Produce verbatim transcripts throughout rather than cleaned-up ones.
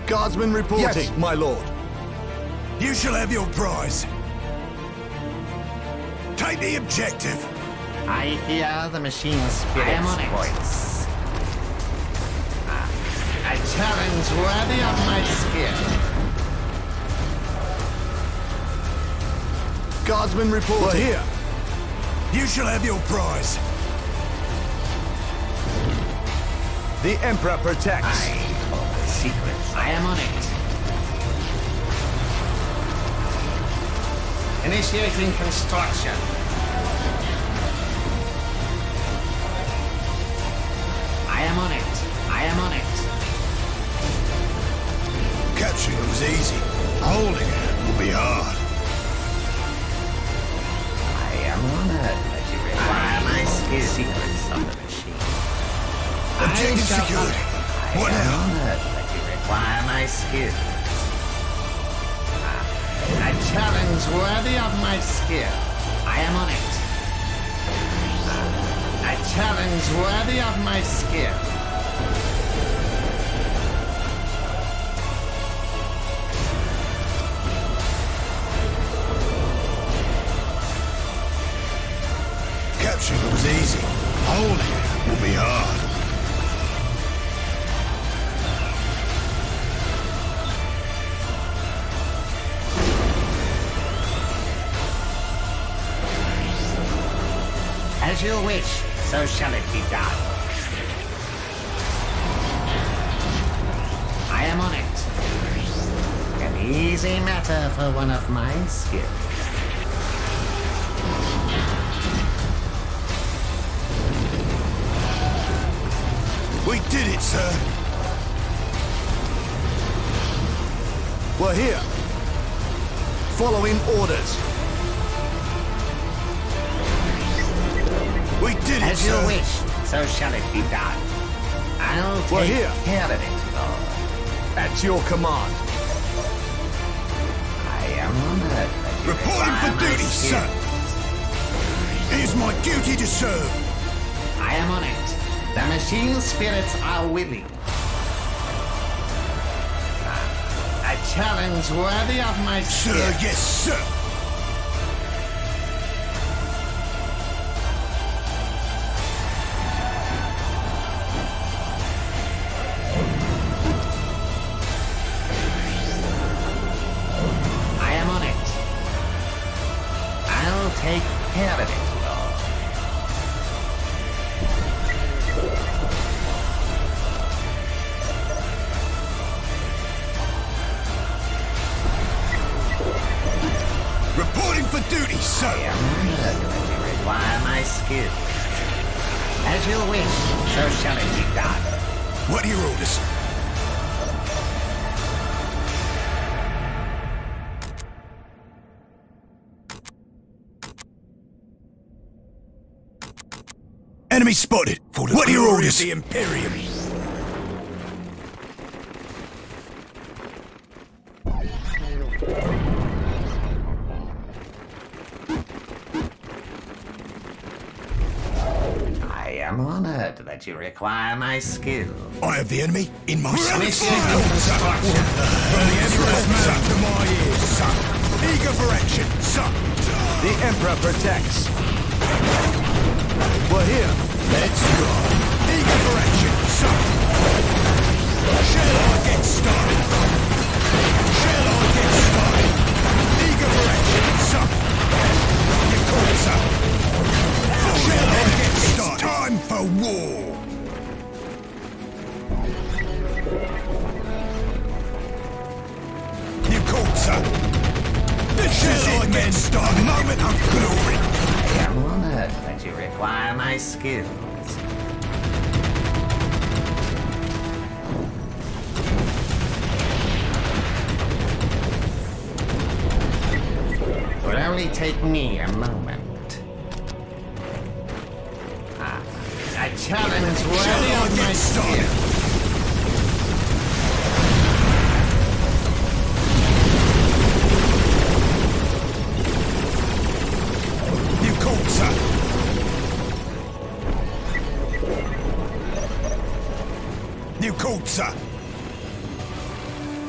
Guardsman reporting, Yes, my lord. You shall have your prize. Take the objective. I hear the machine spirit's voice. Ah, a challenge worthy of my skill. Guardsman reporting. We're here. You shall have your prize. The Emperor protects. I hold the secrets. I am on it. Initiating construction. I am on it. I am on it. Capturing it was easy. Holding it will be hard. I am honored that you require my skill. Secrets of the machine. Objective I shall secured. I What am now? honored that you require my skill. A challenge worthy of my skill. I am on it. A challenge worthy of my skill. Capturing it was easy. Holding it will be hard. As you wish, so shall it be done. I am on it. An easy matter for one of my skills. We did it, sir. We're here. Following orders. We did it, As you sir. wish, so shall it be done. I'll We're take here. care of it, Lord. At your command. I am honored that you Reporting require for my duty, skill. sir. It is my duty to serve. I am on it. The machine spirits are willing. A challenge worthy of my Sir, skill. yes, sir. I am on it. I'll take care of it, Lord. Reporting for duty, sir. I am honored that you require my skill. As you wish, so shall it be done. What are your orders? Enemy spotted. What are your orders? The Imperium. I am honored that you require my skill. I have the enemy in my sights. Initiating construction. From the Emperor's mouth to my ears, son. Eager for action, son. The Emperor protects. We're here. Let's go. Eager for action, son. Shall I get started? Shall I get started? Eager for action, son. You call it, son. Shall I get started? It's time for war. You called, son. This is it, get started. Moment of glory. I am honored that you require my skills. It will only take me a moment. Ah, a challenge worthy of my skill. You called, sir. You called, sir.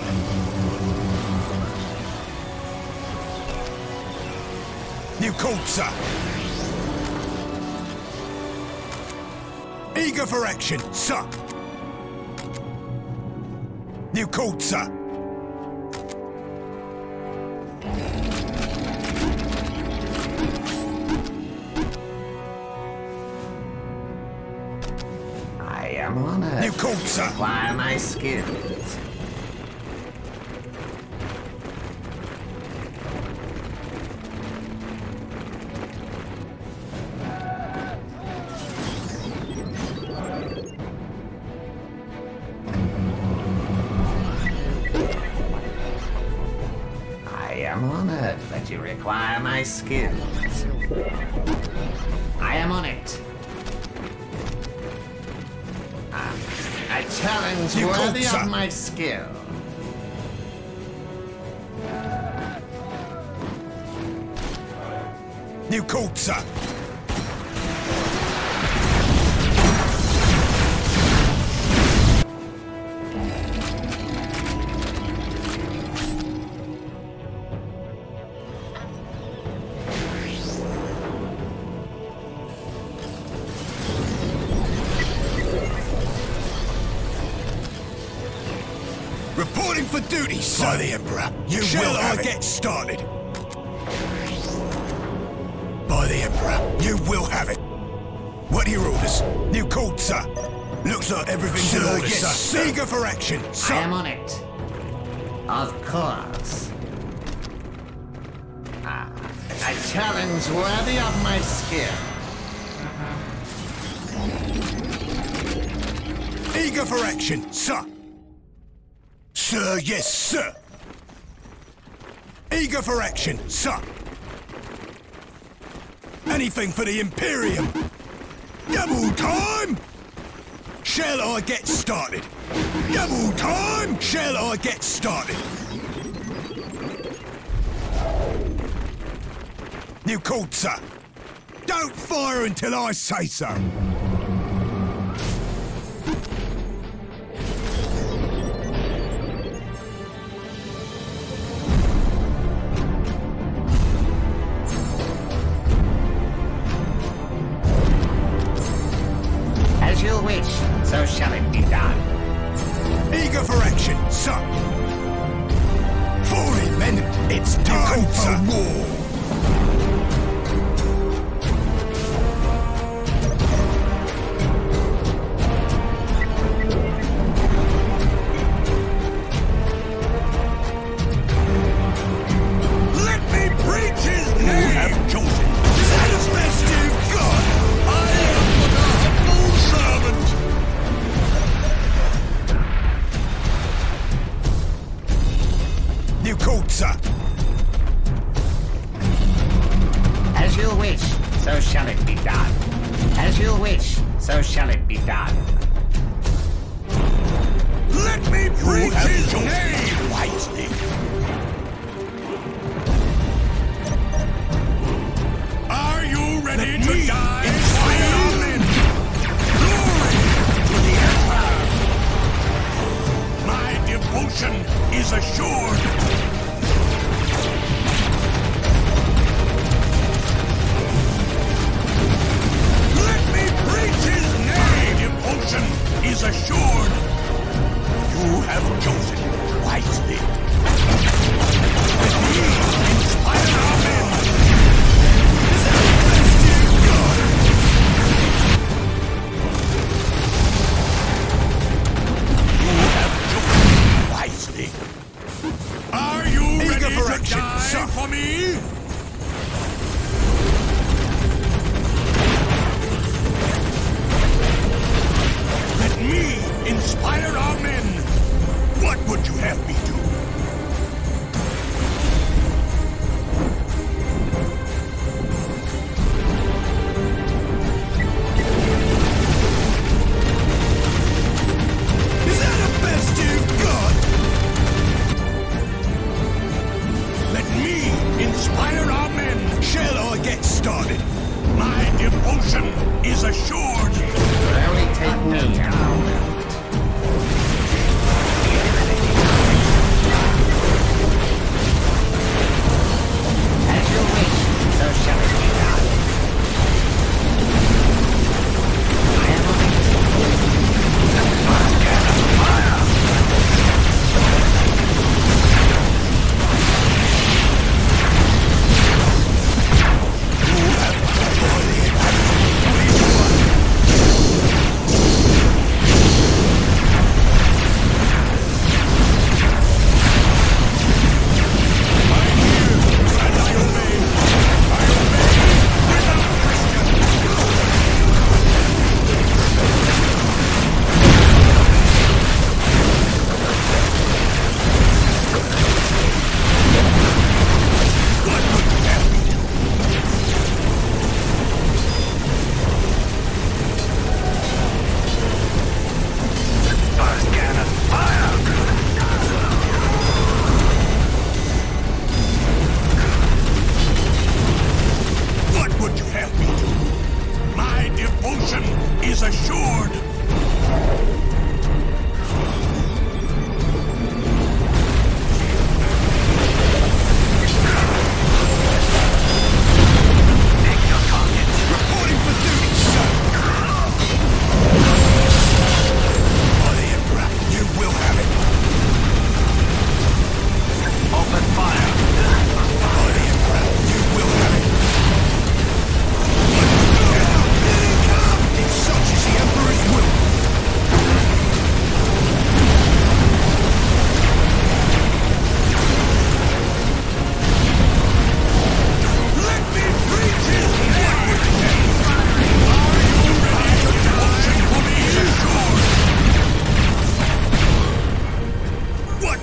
New call, sir. Eager for action, sir. New call, sir. I am honored. New call, sir. Acquire my skills. I am honored that you require my skills. I am on it. Ah, a challenge You worthy called, sir. of my skill. New call, sir. Reporting for duty, sir. By the Emperor. You Shall will I get started? By the Emperor. You will have it. What are your orders? New call, sir. Looks like everything's in order, yes, sir. Eager for action, sir. I am on it. Of course. Ah, a challenge worthy of my skill. Eager for action, sir. Sir, yes, sir. Eager for action, sir. Anything for the Imperium. Double time! Shall I get started? Double time! Shall I get started? New call, sir. Don't fire until I say so. As you wish, so shall it be done. Eager for action, sir. Forward, men. It's time for war. Let me preach his name. You have chosen. Is that as best you've got? I am but a humble servant. New call, sir. As you wish, so shall it be done. As you wish, so shall it be done. Let me preach his name wisely. Are you ready Let to die? Inspire men. Glory to the Empire. My devotion is assured. Let me preach his name. Devotion is assured. You have chosen wisely. Let me inspire our men. Is that the best you've got? You have chosen wisely. Are you Eager ready for to action, die sir. For me? Let me inspire our men. What would you have me do? Is that the best you've got? Let me inspire our men. Shall I get started? My devotion is assured. Only take me now.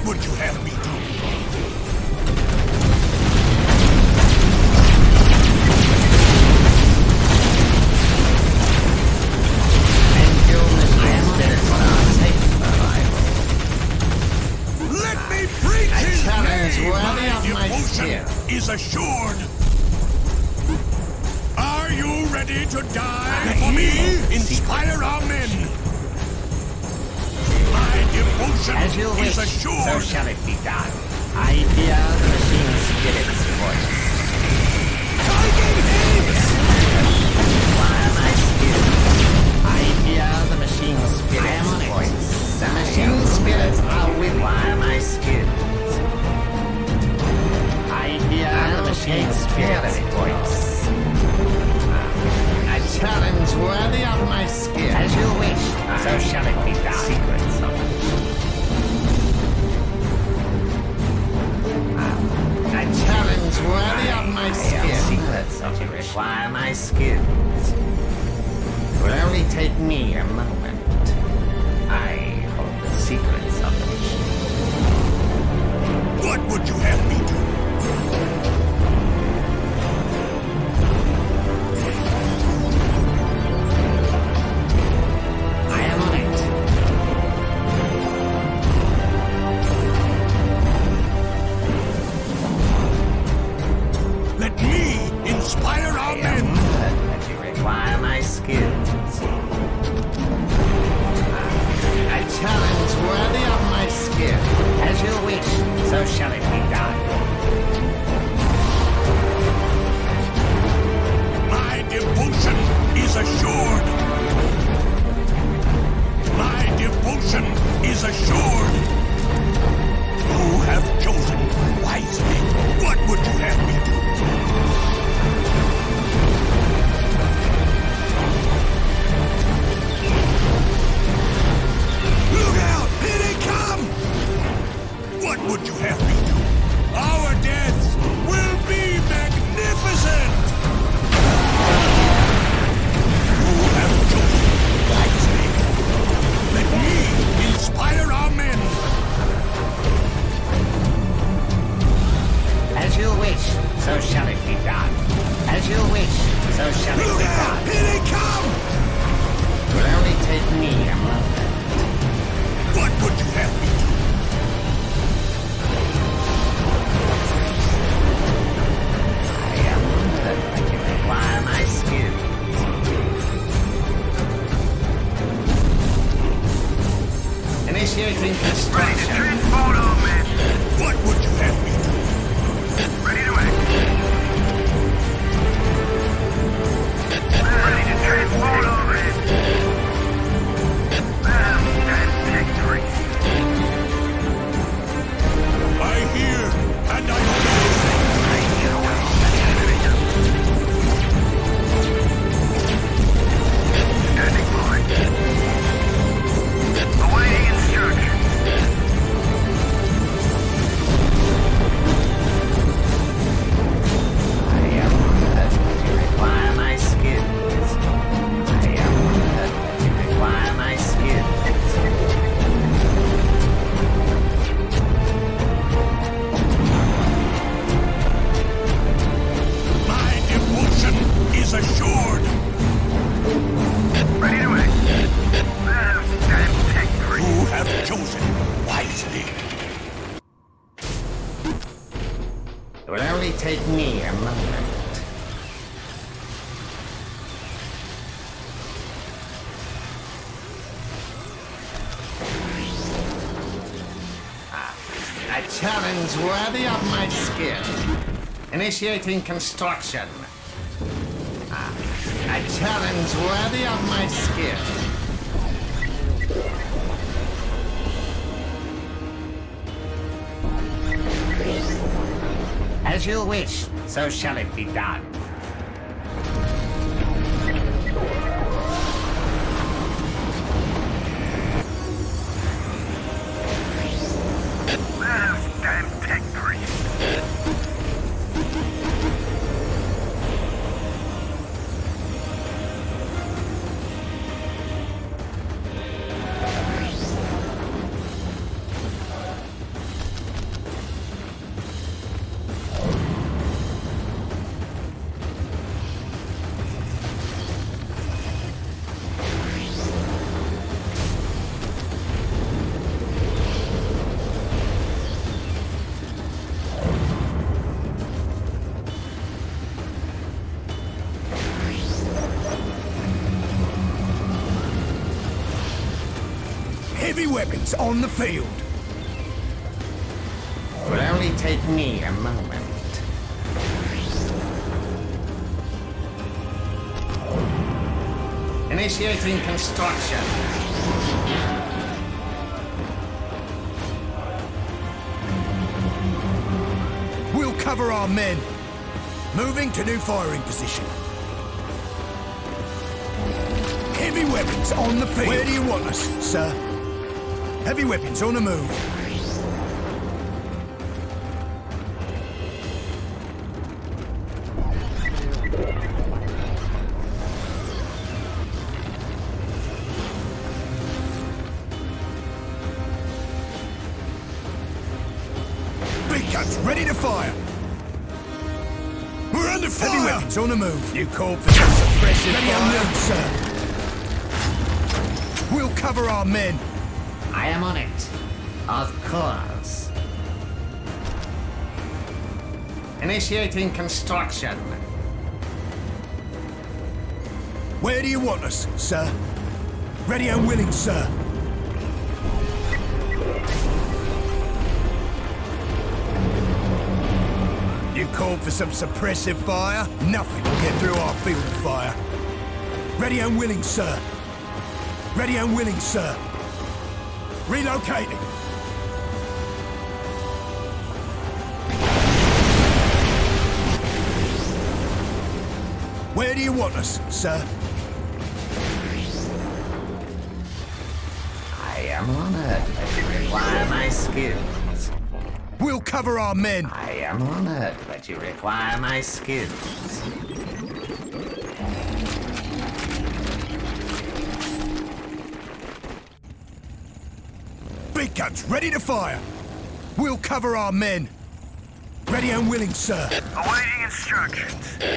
would you have me do? Let me preach his name! My devotion is assured. Are you ready to die for me? Inspire our men. My devotion As you wish, is assured. so shall it be done. I hear the machine spirit's voice. Require my skill. I hear the machine spirit's voice. The machine spirits are with require my skill. I hear the machine spirit's voice. A challenge worthy of my skill. As you wish, so shall it be done. Secrets of it. A challenge worthy of my skill. Secrets of it require my skills. It will only take me a moment. I hold the secrets of it. What would you have me do? I am on it. Let me inspire our men. But you require my skills. A challenge worthy of my skill. As you wish, so shall it be done. My devotion is assured. My devotion is assured. You have chosen wisely. What would you have me do? Look out! Here they come! What would you have me do? Our deaths will be magnificent! You have chosen wisely. Let me inspire our men. As you wish, so shall it be done. As you wish, so shall it Look be out! done. Here they come! It will only take me a moment. What would you have me do? I am honored that you require my skills. Initiating construction. What would you have me do? Ready to act. Ready to transport overhead. And victory. I hear and I obey. Standing by. Awaiting instruction. I am honored that you require my skills. I am honored that you require my skills. My devotion is assured. Ready to act. And victory. You have chosen wisely. It will only take me a moment. Ah, a challenge worthy of my skill. Initiating construction. Ah, a challenge worthy of my skill. As you wish, so shall it be done. And victory. weapons on the field. It will only take me a moment. Initiating construction. We'll cover our men. Moving to new firing position. Heavy weapons on the field. Where do you want us, sir? Heavy weapons on the move. Big guns ready to fire. We're under fire! Heavy weapons on the move. You called for some suppressive fire. Ready and willing, sir. We'll cover our men. I am on it. Of course. Initiating construction. Where do you want us, sir? Ready and willing, sir. You called for some suppressive fire? Nothing will get through our field of fire. Ready and willing, sir. Ready and willing, sir. Relocating. Where do you want us, sir? I am honored that you require my skills. We'll cover our men. I am honored that you require my skills. Big guns ready to fire. We'll cover our men. Ready and willing, sir. Awaiting instructions.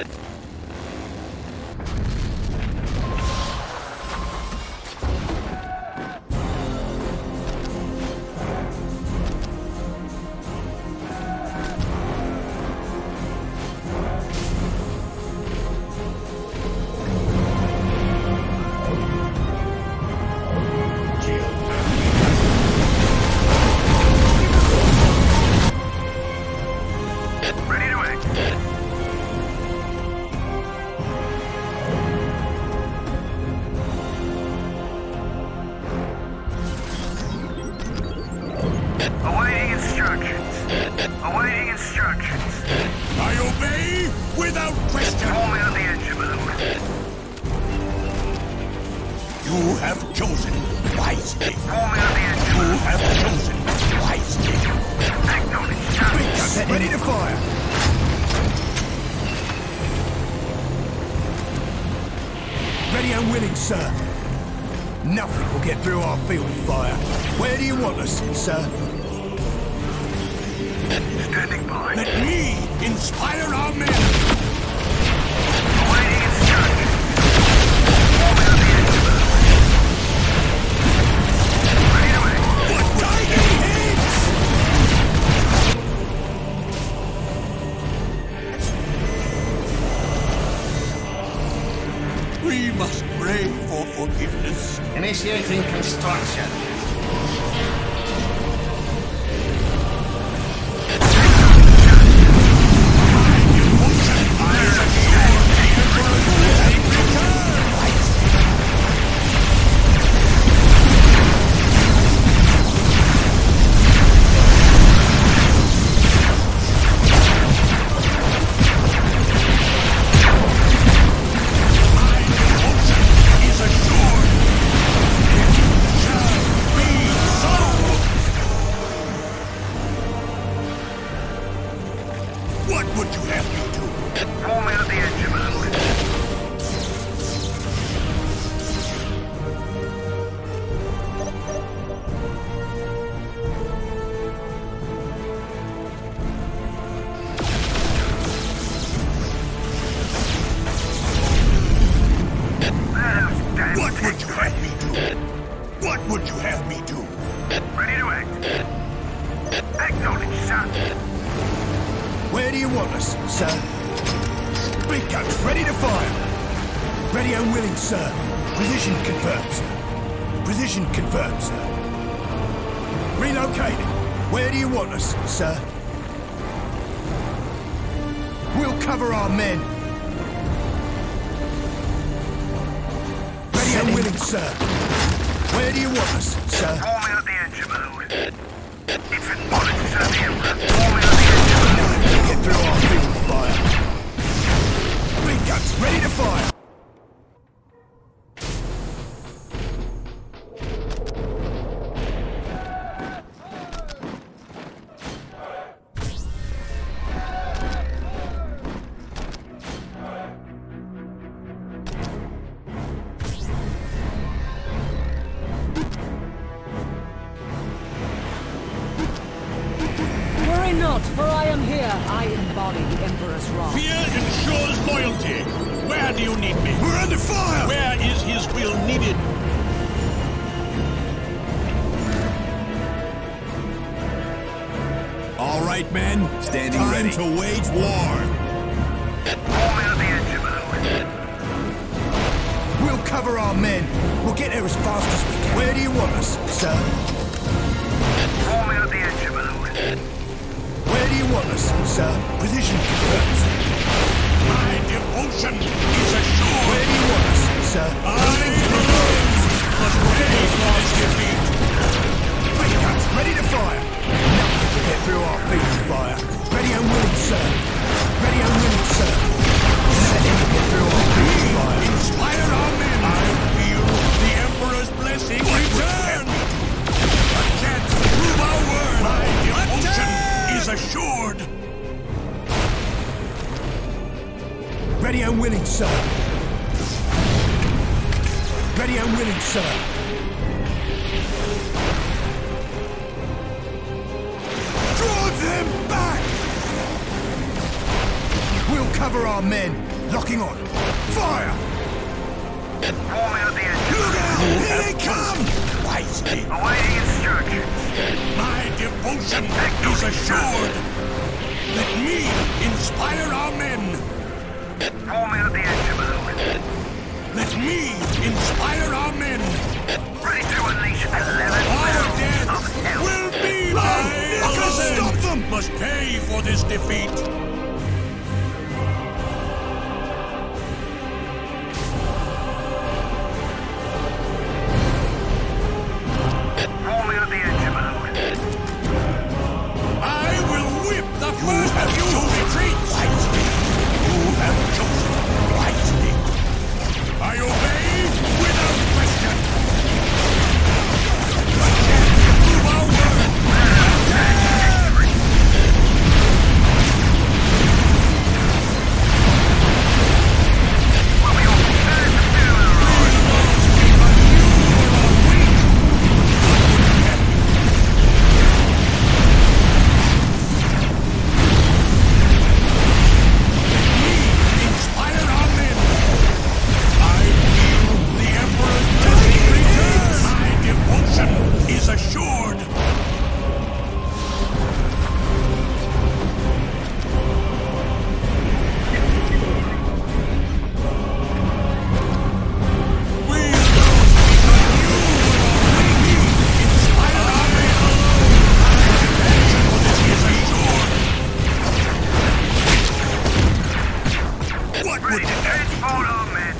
Awaiting instructions. Awaiting instructions. I obey without question. Form out of the engine mode. You have chosen wisely. Form out of the engine You mode. have chosen wisely. Acknowledge. Big guns ready to fire. Ready and willing, sir. Nothing will get through our field of fire. Where do you want us, sir? Standing by. Let me inspire our men. Awaiting instructions. Form out of the engine mode. Ready to act. What diving heads! We must pray for forgiveness. Initiating construction. What would you have me do? Form out of the engine mode. What would you have me do? What would you have me do? Ready to act. Acknowledge, sir. Where do you want us, sir? Big guns ready to fire. Ready and willing, sir. Position confirmed, sir. Position confirmed, sir. Relocating. Where do you want us, sir? We'll cover our men. Ready and willing, sir. Where do you want us, sir? Form out the engine mode. It's an honor to serve the Emperor. Form out the engine mode. No, get through our field fire. Big guns, ready to fire. Not, for I am here. I embody the Emperor's wrath. Fear ensures loyalty. Where do you need me? We're under fire! Where is his will needed? All right, men. Standing Time ready. to wage war. Form out the engine mode. We'll cover our men. We'll get there as fast as we can. Where do you want us, sir? Form out the engine mode. Where do you want us, sir? Position confirmed. My devotion is assured. Where do you want us, sir? I alone must pay for this defeat. Big guns, ready to fire. Nothing to get through our field fire. Ready and willing, sir. Ready and willing, sir. Nothing to get through our field fire. Inspire our men. I feel the Emperor's blessing return. A chance to prove our word. My devotion is assured. Ready and willing, sir. Ready and willing, sir. Draw them back! We'll cover our men. Locking on. Fire! Form out the engine Look mode. out! Here they come! Wisely. Awaiting instructions. My devotion is assured. Let me inspire our men. Form out the engine mode. Let me inspire our men. Ready to unleash eleven Our barrels death of hell. will be Run! my Look, own. stop them! Must pay for this defeat. Form out the engine mode. I will whip the first of you who retreats. Wisely. You have chosen wisely. I obey without question. A chance to prove our word. Will be all prepared to do the Inspire our men. I feel the Emperor's blessing return. My devotion is assured. We love because you will me. Inspire our men. My devotion is assured. What would ready to transport our men.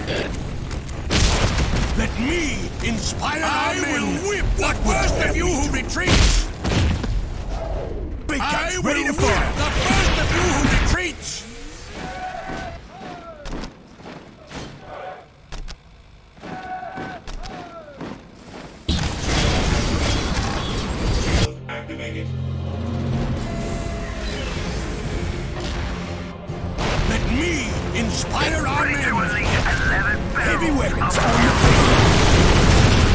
Let me inspire our men. I will whip the first of you who retreats. Big I guns, will ready to whip fire. the first of you who retreats. Activated. Let me inspire our Ready to men. unleash eleven Heavy barrels weapons of on the hell. field.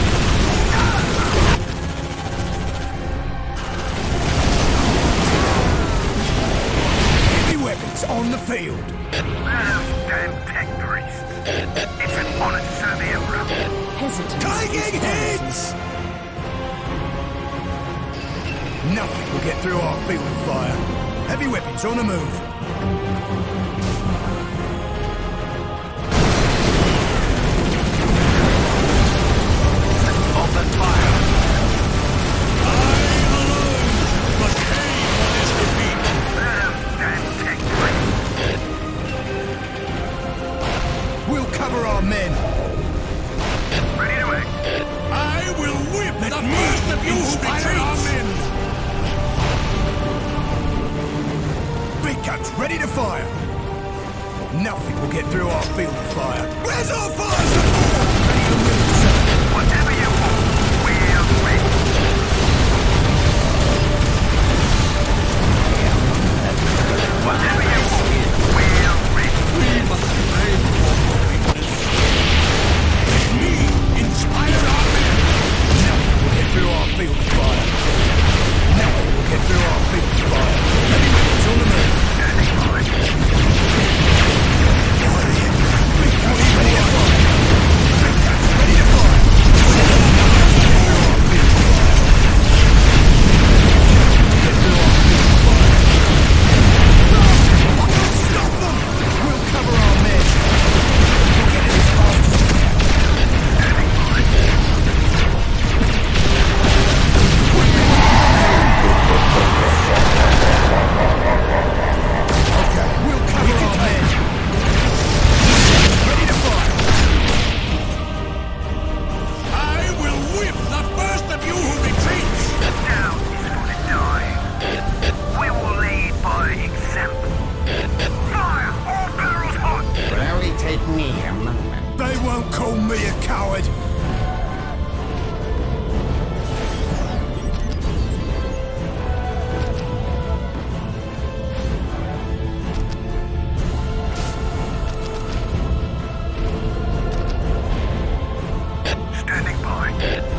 Heavy weapons on the field. Those damn tech priests. It's an honor to serve the Emperor. Hesitance Taking is hits! Nothing will get through our field fire. Heavy weapons on the move. Open fire. I Guns ready to fire. Nothing will get through our field of fire. Where's our fire support? Ready to move, sir. Whatever you want, we're ready. Whatever you want, we're ready. We must remain for me, inspire our men. Nothing will get through our field of fire. Nothing will get through our field of fire. Heavy weapons on the move. Standing by. Big guns ready to fire. Big guns ready to fire. Get through our field of fire. Stop them! We'll cover our men. We'll get it as fast as we can. Standing by. Okay, we'll cover our men. Ready to fire. I will whip the first of you who retreats. Now is for the die. We will lead by example. Fire! All barrels hot! Will only take me a moment. They won't call me a coward. Standing by.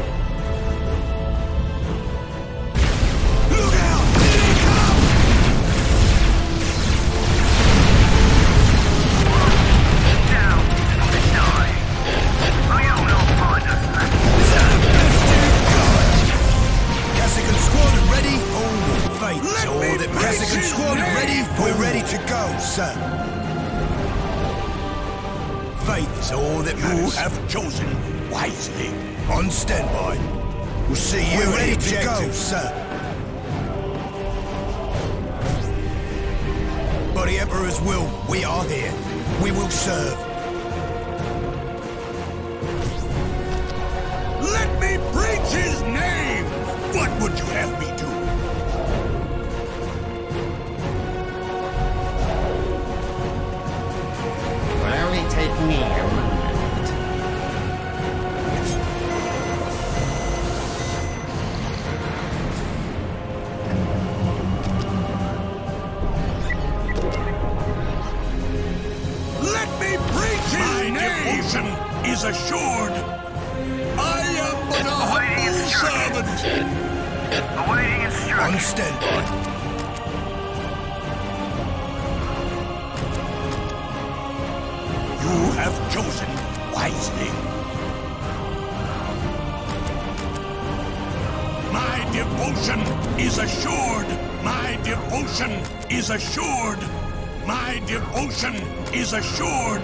Look out! Here they come! Down is for the die. You'll not find us left. Is that the best you've got? Cassican squad ready? Oh, fate. Let all me that praise Cassican his squad name. ready? We're ready to go, sir. Faith is all that You matters. have chosen wisely. On standby. We'll see you We're at ready the to objective, go. sir. By the Emperor's will, we are here. We will serve. Let me preach his name. What would you have me do? Will only take me a moment. Let me preach his My name. Devotion is assured. I am but a Awaiting humble instructions. servant. Awaiting On instructions. standby. You have chosen wisely. My devotion is assured. My devotion is assured. My devotion is assured.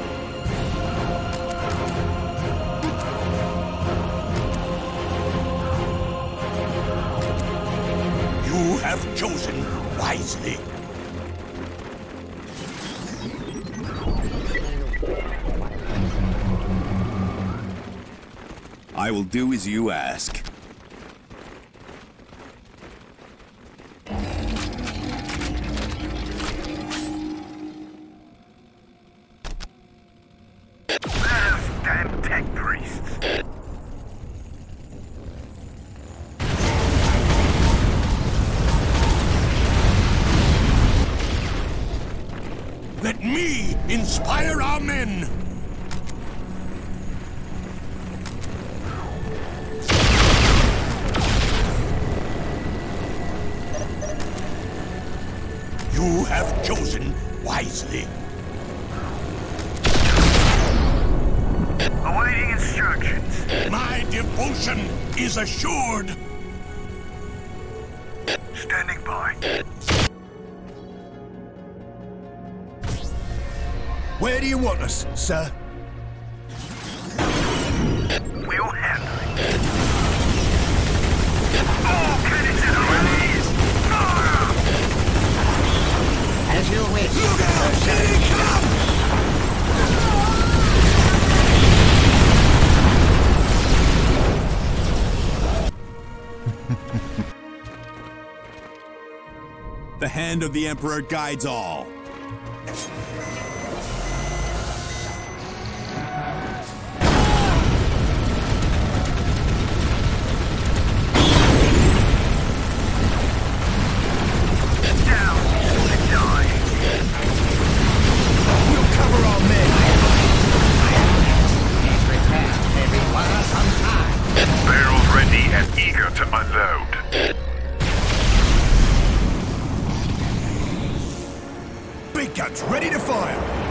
You have chosen wisely. I will do as you ask. Those damn tech priests. Let me inspire our men. You have chosen wisely. Awaiting instructions. My devotion is assured. Standing by. Where do you want us, sir? We'll handle it. All cannons at release! Fire! As you wish. Look out! Here they come! The hand of the Emperor guides all. Down or die. We'll cover our men. He's returned, everyone, on time. Barrels ready and eager to unload. Big guns ready to fire.